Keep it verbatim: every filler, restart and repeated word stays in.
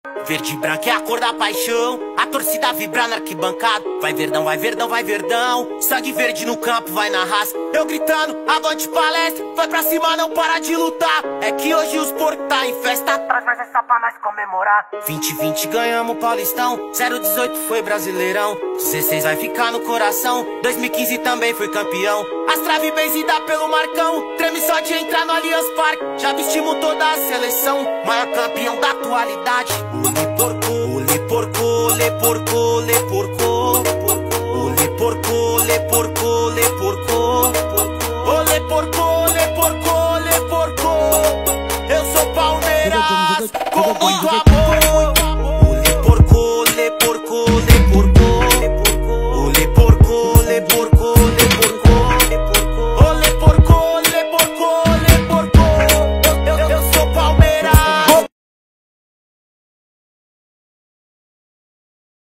Verde e branco é a cor da paixão, a torcida vibra na arquibancada. Vai Verdão, vai Verdão, vai Verdão, sangue verde no campo, vai na raça. Eu gritando, avante palestra, vai pra cima, não para de lutar. É que hoje os porcos tá em festa, traz mais essa pra nós comemorar. Vinte e vinte ganhamos o Paulistão, zero dezoito foi Brasileirão, dezesseis vai ficar no coração, dois mil e quinze também foi campeão. As trave benzida pelo Marcão, treme só de entrar no Allianz Parque. Já vestimos toda a seleção, maior campeão da atualidade.